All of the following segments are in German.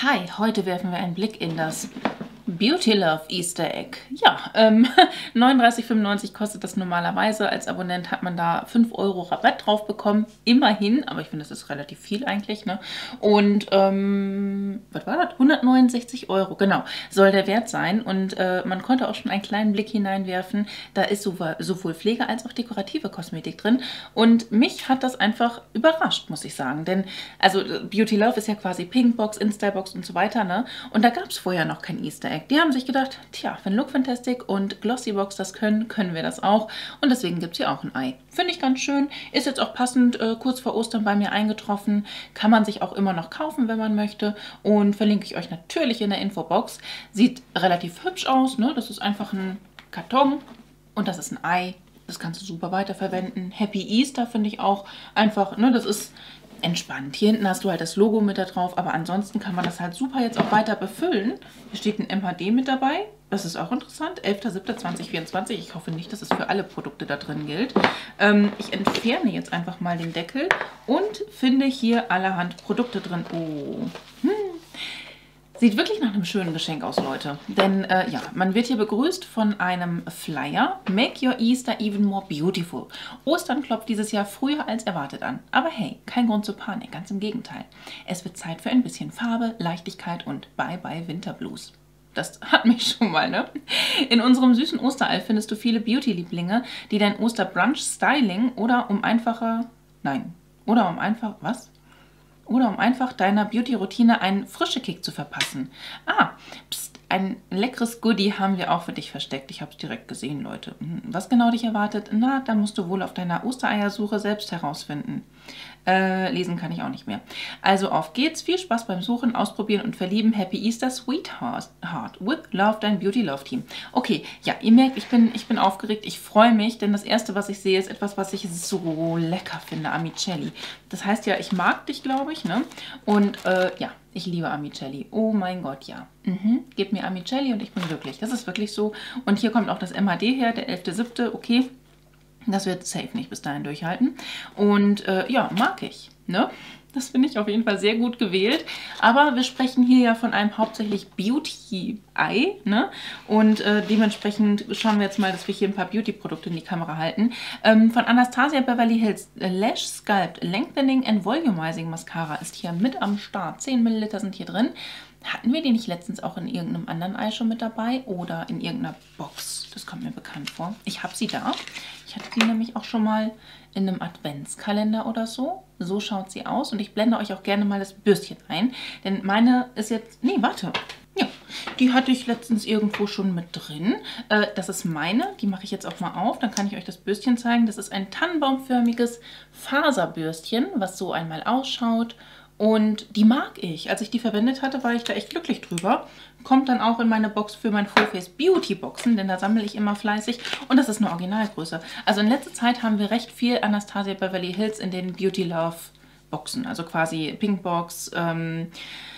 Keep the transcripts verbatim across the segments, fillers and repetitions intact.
Hi, heute werfen wir einen Blick in das Beauty Love Easter Egg. Ja, ähm, neununddreißig fünfundneunzig kostet das normalerweise. Als Abonnent hat man da fünf Euro Rabatt drauf bekommen. Immerhin, aber ich finde, das ist relativ viel eigentlich, ne? Und, ähm, was war das? hundertneunundsechzig Euro, genau, soll der Wert sein. Und äh, man konnte auch schon einen kleinen Blick hineinwerfen. Da ist sowohl, sowohl Pflege als auch dekorative Kosmetik drin. Und mich hat das einfach überrascht, muss ich sagen. Denn, also Beauty Love ist ja quasi Pinkbox, Instabox und so weiter, ne? Und da gab es vorher noch kein Easter Egg. Die haben sich gedacht, tja, wenn Look Fantastic und Glossybox das können, können wir das auch. Und deswegen gibt es hier auch ein Ei. Finde ich ganz schön. Ist jetzt auch passend äh, kurz vor Ostern bei mir eingetroffen. Kann man sich auch immer noch kaufen, wenn man möchte. Und verlinke ich euch natürlich in der Infobox. Sieht relativ hübsch aus, ne? Das ist einfach ein Karton und das ist ein Ei. Das kannst du super weiterverwenden. Happy Easter finde ich auch einfach, ne? Das ist entspannt. Hier hinten hast du halt das Logo mit da drauf, aber ansonsten kann man das halt super jetzt auch weiter befüllen. Hier steht ein M H D mit dabei. Das ist auch interessant. elfter siebter zweitausendvierundzwanzig. Ich hoffe nicht, dass es für alle Produkte da drin gilt. Ähm, ich entferne jetzt einfach mal den Deckel und finde hier allerhand Produkte drin. Oh, hm. Sieht wirklich nach einem schönen Geschenk aus, Leute. Denn äh, ja, man wird hier begrüßt von einem Flyer. Make your Easter even more beautiful. Ostern klopft dieses Jahr früher als erwartet an. Aber hey, kein Grund zur Panik, ganz im Gegenteil. Es wird Zeit für ein bisschen Farbe, Leichtigkeit und Bye-bye Winterblues. Das hat mich schon mal, ne? In unserem süßen Osterei findest du viele Beauty-Lieblinge, die dein Osterbrunch-Styling oder um einfacher... Nein, oder um einfach... Was? Oder um einfach deiner Beauty-Routine einen frischen Kick zu verpassen. Ah, pst, ein leckeres Goodie haben wir auch für dich versteckt. Ich habe es direkt gesehen, Leute. Was genau dich erwartet? Na, da musst du wohl auf deiner Ostereiersuche selbst herausfinden. Äh, lesen kann ich auch nicht mehr. Also auf geht's. Viel Spaß beim Suchen, Ausprobieren und Verlieben. Happy Easter, Sweetheart. With Love, dein Beauty Love Team. Okay, ja, ihr merkt, ich bin, ich bin aufgeregt. Ich freue mich, denn das Erste, was ich sehe, ist etwas, was ich so lecker finde. Amicelli. Das heißt ja, ich mag dich, glaube ich, ne? Und äh, ja, ich liebe Amicelli. Oh mein Gott, ja. Mhm. Gib mir Amicelli und ich bin glücklich. Das ist wirklich so. Und hier kommt auch das M H D her, der elfter siebter Okay. Das wird safe nicht bis dahin durchhalten. Und äh, ja, mag ich. Ne? Das finde ich auf jeden Fall sehr gut gewählt. Aber wir sprechen hier ja von einem hauptsächlich Beauty-Ei. Ne? Und äh, dementsprechend schauen wir jetzt mal, dass wir hier ein paar Beauty-Produkte in die Kamera halten. Ähm, von Anastasia Beverly Hills Lash Sculpt Lengthening and Volumizing Mascara ist hier mit am Start. zehn Milliliter sind hier drin. Hatten wir die nicht letztens auch in irgendeinem anderen Ei schon mit dabei oder in irgendeiner Box? Das kommt mir bekannt vor. Ich habe sie da. Ich hatte die nämlich auch schon mal in einem Adventskalender oder so. So schaut sie aus und ich blende euch auch gerne mal das Bürstchen ein. Denn meine ist jetzt... Nee, warte. Ja, die hatte ich letztens irgendwo schon mit drin. Äh, das ist meine. Die mache ich jetzt auch mal auf. Dann kann ich euch das Bürstchen zeigen. Das ist ein tannenbaumförmiges Faserbürstchen, was so einmal ausschaut. Und die mag ich. Als ich die verwendet hatte, war ich da echt glücklich drüber. Kommt dann auch in meine Box für mein Full Face Beauty Boxen, denn da sammle ich immer fleißig. Und das ist eine Originalgröße. Also in letzter Zeit haben wir recht viel Anastasia Beverly Hills in den Beauty Love Boxen. Also quasi Pinkbox, ähm,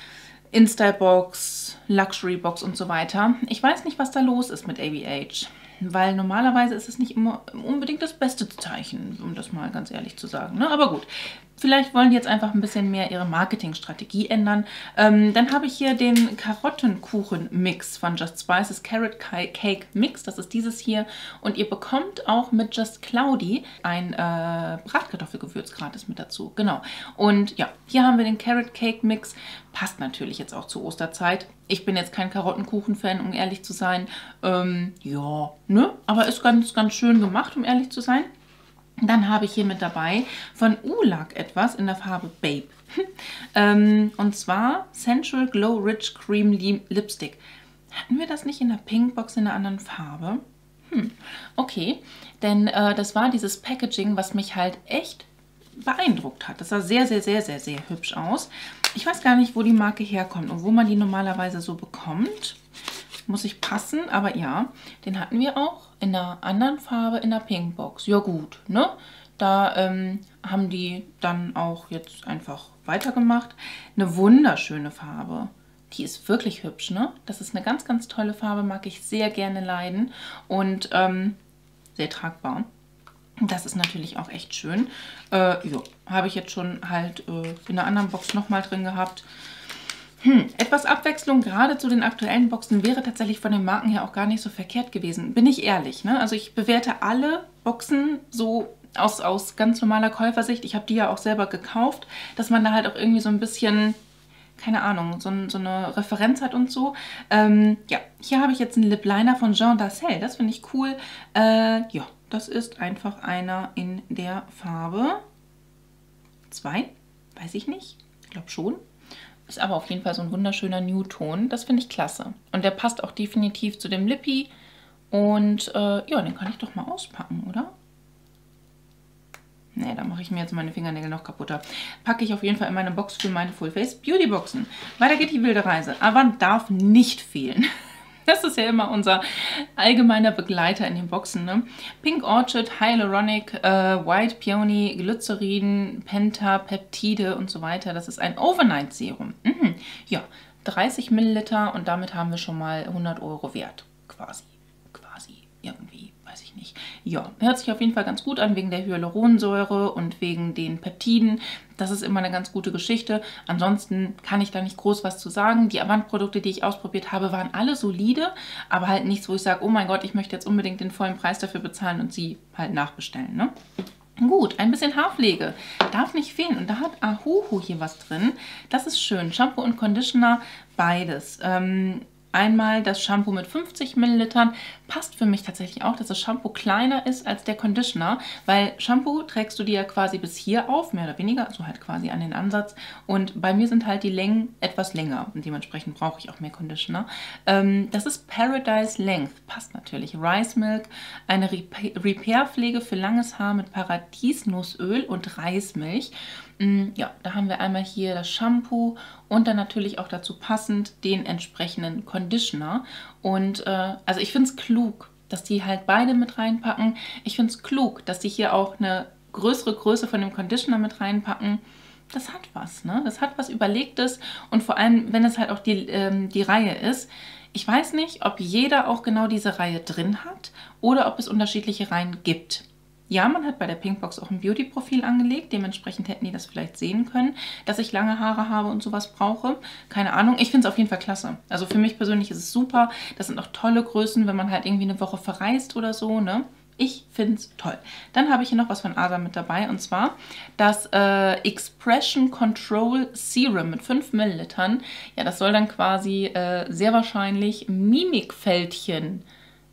Instabox, Luxury Box und so weiter. Ich weiß nicht, was da los ist mit A B H. Weil normalerweise ist es nicht immer unbedingt das beste Zeichen, um das mal ganz ehrlich zu sagen. Ne? Aber gut, vielleicht wollen die jetzt einfach ein bisschen mehr ihre Marketingstrategie ändern. Ähm, dann habe ich hier den Karottenkuchen-Mix von Just Spices Carrot Cake Mix. Das ist dieses hier. Und ihr bekommt auch mit Just Cloudy ein äh, Bratkartoffelgewürz gratis mit dazu. Genau. Und ja, hier haben wir den Carrot Cake Mix. Passt natürlich jetzt auch zur Osterzeit. Ich bin jetzt kein Karottenkuchen-Fan, um ehrlich zu sein. Ähm, ja, ne? Aber ist ganz, ganz schön gemacht, um ehrlich zu sein. Dann habe ich hier mit dabei von Ulac etwas in der Farbe Babe. ähm, und zwar Sensual Glow Rich Cream Lipstick. Hatten wir das nicht in der Pinkbox in einer anderen Farbe? Hm, okay. Denn äh, das war dieses Packaging, was mich halt echt beeindruckt hat. Das sah sehr, sehr, sehr, sehr, sehr hübsch aus. Ich weiß gar nicht, wo die Marke herkommt und wo man die normalerweise so bekommt. Muss ich passen, aber ja, den hatten wir auch in einer anderen Farbe in der Pinkbox. Ja gut, ne? Da ähm, haben die dann auch jetzt einfach weitergemacht. Eine wunderschöne Farbe. Die ist wirklich hübsch, ne? Das ist eine ganz, ganz tolle Farbe, mag ich sehr gerne leiden und ähm, sehr tragbar. Das ist natürlich auch echt schön. Äh, ja, habe ich jetzt schon halt äh, in einer anderen Box nochmal drin gehabt. Hm, etwas Abwechslung gerade zu den aktuellen Boxen wäre tatsächlich von den Marken her auch gar nicht so verkehrt gewesen. Bin ich ehrlich, ne? Also ich bewerte alle Boxen so aus, aus ganz normaler Käufersicht. Ich habe die ja auch selber gekauft, dass man da halt auch irgendwie so ein bisschen, keine Ahnung, so, so eine Referenz hat und so. Ähm, ja, hier habe ich jetzt einen Lip Liner von Jean Darcel. Das finde ich cool. Äh, ja, das ist einfach einer in der Farbe zwei. Weiß ich nicht. Ich glaube schon. Ist aber auf jeden Fall so ein wunderschöner Nude-Ton. Das finde ich klasse. Und der passt auch definitiv zu dem Lippy. Und äh, ja, den kann ich doch mal auspacken, oder? Nee, da mache ich mir jetzt meine Fingernägel noch kaputter. Packe ich auf jeden Fall in meine Box für meine Full Face Beauty Boxen. Weiter geht die wilde Reise. Avant darf nicht fehlen. Das ist ja immer unser allgemeiner Begleiter in den Boxen, ne? Pink Orchid, Hyaluronic, äh, White Peony, Glycerin, Pentapeptide und so weiter. Das ist ein Overnight Serum. Mhm. Ja, dreißig Milliliter und damit haben wir schon mal hundert Euro wert. Quasi. Quasi. Irgendwie. Weiß ich nicht. Ja, hört sich auf jeden Fall ganz gut an wegen der Hyaluronsäure und wegen den Peptiden. Das ist immer eine ganz gute Geschichte. Ansonsten kann ich da nicht groß was zu sagen. Die Avant-Produkte, die ich ausprobiert habe, waren alle solide, aber halt nichts, wo ich sage, oh mein Gott, ich möchte jetzt unbedingt den vollen Preis dafür bezahlen und sie halt nachbestellen, ne? Gut, ein bisschen Haarpflege darf nicht fehlen. Und da hat Ahuhu hier was drin. Das ist schön. Shampoo und Conditioner, beides. Ähm, Einmal das Shampoo mit fünfzig Millilitern. Passt für mich tatsächlich auch, dass das Shampoo kleiner ist als der Conditioner, weil Shampoo trägst du dir ja quasi bis hier auf, mehr oder weniger, also halt quasi an den Ansatz. Und bei mir sind halt die Längen etwas länger und dementsprechend brauche ich auch mehr Conditioner. Ähm, das ist Paradise Length, passt natürlich. Rice Milk, eine Repair-Pflege für langes Haar mit Paradiesnussöl und Reismilch. Ja, da haben wir einmal hier das Shampoo und dann natürlich auch dazu passend den entsprechenden Conditioner. Und äh, also ich finde es klug, dass die halt beide mit reinpacken. Ich finde es klug, dass die hier auch eine größere Größe von dem Conditioner mit reinpacken. Das hat was, ne? Das hat was Überlegtes und vor allem, wenn es halt auch die, ähm, die Reihe ist. Ich weiß nicht, ob jeder auch genau diese Reihe drin hat oder ob es unterschiedliche Reihen gibt. Ja, man hat bei der Pinkbox auch ein Beauty-Profil angelegt. Dementsprechend hätten die das vielleicht sehen können, dass ich lange Haare habe und sowas brauche. Keine Ahnung. Ich finde es auf jeden Fall klasse. Also für mich persönlich ist es super. Das sind auch tolle Größen, wenn man halt irgendwie eine Woche verreist oder so, ne? Ich finde es toll. Dann habe ich hier noch was von Asa mit dabei und zwar das äh, Expression Control Serum mit fünf Millilitern. Ja, das soll dann quasi äh, sehr wahrscheinlich Mimikfältchen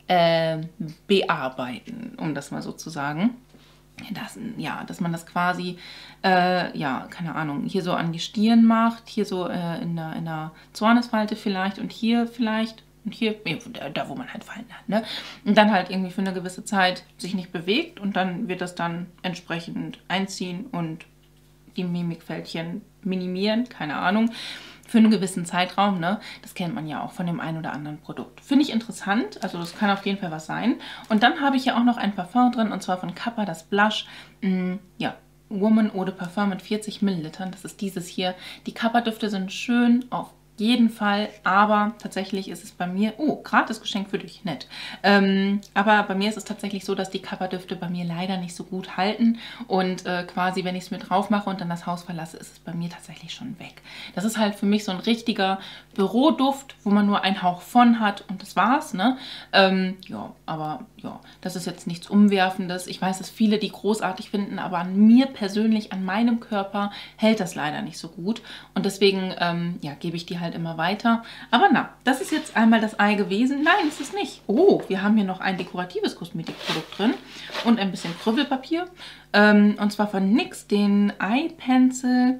Äh, bearbeiten, um das mal so zu sagen. Das, ja, dass man das quasi, äh, ja, keine Ahnung, hier so an die Stirn macht, hier so äh, in, der, in der Zornesfalte vielleicht und hier vielleicht und hier, ja, da, da wo man halt Falten hat, ne? Und dann halt irgendwie für eine gewisse Zeit sich nicht bewegt und dann wird das dann entsprechend einziehen und die Mimikfältchen minimieren, keine Ahnung. Für einen gewissen Zeitraum, ne? Das kennt man ja auch von dem einen oder anderen Produkt. Finde ich interessant, also das kann auf jeden Fall was sein. Und dann habe ich ja auch noch ein Parfum drin, und zwar von Kappa, das Blush, mh, ja, Woman Eau de Parfum mit vierzig Millilitern. Das ist dieses hier. Die Kappa-Düfte sind schön auf jeden Fall, aber tatsächlich ist es bei mir, oh, gratis Geschenk für dich, nett. Ähm, aber bei mir ist es tatsächlich so, dass die Kappa-Düfte bei mir leider nicht so gut halten und äh, quasi, wenn ich es mir drauf mache und dann das Haus verlasse, ist es bei mir tatsächlich schon weg. Das ist halt für mich so ein richtiger Büroduft, wo man nur einen Hauch von hat und das war's, ne? Ähm, ja, aber ja, das ist jetzt nichts Umwerfendes. Ich weiß, dass viele die großartig finden, aber an mir persönlich, an meinem Körper hält das leider nicht so gut und deswegen, ähm, ja, gebe ich die halt immer weiter. Aber na, das ist jetzt einmal das Ei gewesen. Nein, ist es nicht. Oh, wir haben hier noch ein dekoratives Kosmetikprodukt drin und ein bisschen Krüppelpapier. Ähm, und zwar von N Y X, den Eye Pencil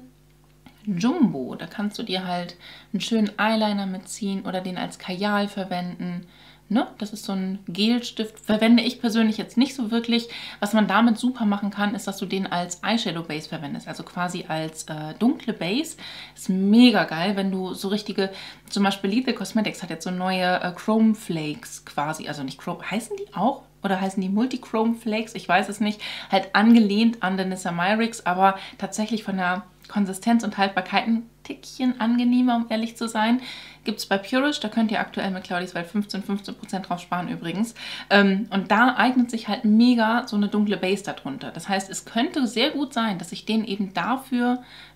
Jumbo. Da kannst du dir halt einen schönen Eyeliner mitziehen oder den als Kajal verwenden. Ne? Das ist so ein Gelstift, verwende ich persönlich jetzt nicht so wirklich. Was man damit super machen kann, ist, dass du den als Eyeshadow Base verwendest, also quasi als äh, dunkle Base. Ist mega geil, wenn du so richtige, zum Beispiel Lethal Cosmetics hat jetzt so neue äh, Chrome Flakes quasi, also nicht Chrome, heißen die auch? Oder heißen die Multichrome Flakes? Ich weiß es nicht. Halt angelehnt an den Nisamyrix, aber tatsächlich von der Konsistenz und Haltbarkeit ein Tickchen angenehmer, um ehrlich zu sein. Gibt es bei Purish, da könnt ihr aktuell mit Claudis Welt fünfzehn, fünfzehn Prozent drauf sparen übrigens. Ähm, und da eignet sich halt mega so eine dunkle Base darunter. Das heißt, es könnte sehr gut sein, dass ich den eben dafür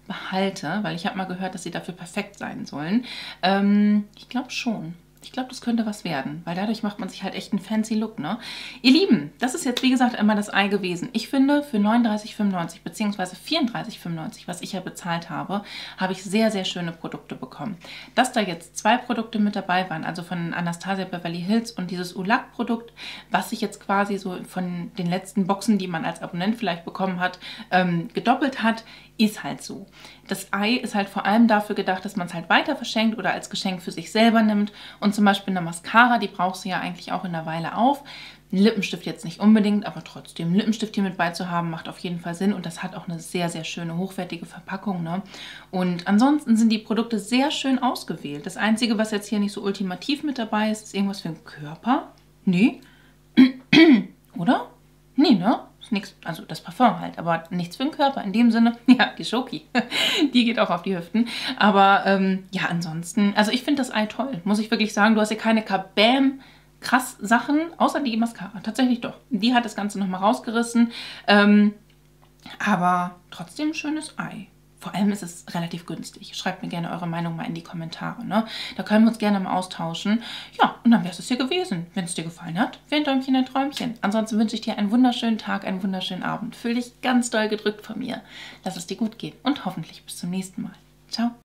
behalte, weil ich habe mal gehört, dass sie dafür perfekt sein sollen. Ähm, ich glaube schon. Ich glaube, das könnte was werden, weil dadurch macht man sich halt echt einen fancy Look, ne? Ihr Lieben, das ist jetzt wie gesagt einmal das Ei gewesen. Ich finde, für neununddreißig fünfundneunzig bzw. vierunddreißig fünfundneunzig, was ich ja bezahlt habe, habe ich sehr, sehr schöne Produkte bekommen. Dass da jetzt zwei Produkte mit dabei waren, also von Anastasia Beverly Hills und dieses Ulac-Produkt, was sich jetzt quasi so von den letzten Boxen, die man als Abonnent vielleicht bekommen hat, ähm, gedoppelt hat, ist halt so. Das Ei ist halt vor allem dafür gedacht, dass man es halt weiter verschenkt oder als Geschenk für sich selber nimmt. Und zum Beispiel eine Mascara, die brauchst du ja eigentlich auch in einer Weile auf. Ein Lippenstift jetzt nicht unbedingt, aber trotzdem, einen Lippenstift hier mit beizuhaben, macht auf jeden Fall Sinn. Und das hat auch eine sehr, sehr schöne, hochwertige Verpackung, ne? Und ansonsten sind die Produkte sehr schön ausgewählt. Das Einzige, was jetzt hier nicht so ultimativ mit dabei ist, ist irgendwas für den Körper. Nee. Oder? Nee, ne? Nichts, also das Parfum halt, aber nichts für den Körper. In dem Sinne, ja, die Schoki, die geht auch auf die Hüften. Aber ähm, ja, ansonsten, also ich finde das Ei toll, muss ich wirklich sagen. Du hast hier keine Kabam krass Sachen, außer die Mascara. Tatsächlich doch. Die hat das Ganze nochmal rausgerissen. Ähm, aber trotzdem ein schönes Ei. Vor allem ist es relativ günstig. Schreibt mir gerne eure Meinung mal in die Kommentare, ne? Da können wir uns gerne mal austauschen. Ja, und dann wäre es hier gewesen. Wenn es dir gefallen hat, wäre ein Däumchen ein Träumchen. Ansonsten wünsche ich dir einen wunderschönen Tag, einen wunderschönen Abend. Fühl dich ganz doll gedrückt von mir. Lass es dir gut gehen und hoffentlich bis zum nächsten Mal. Ciao.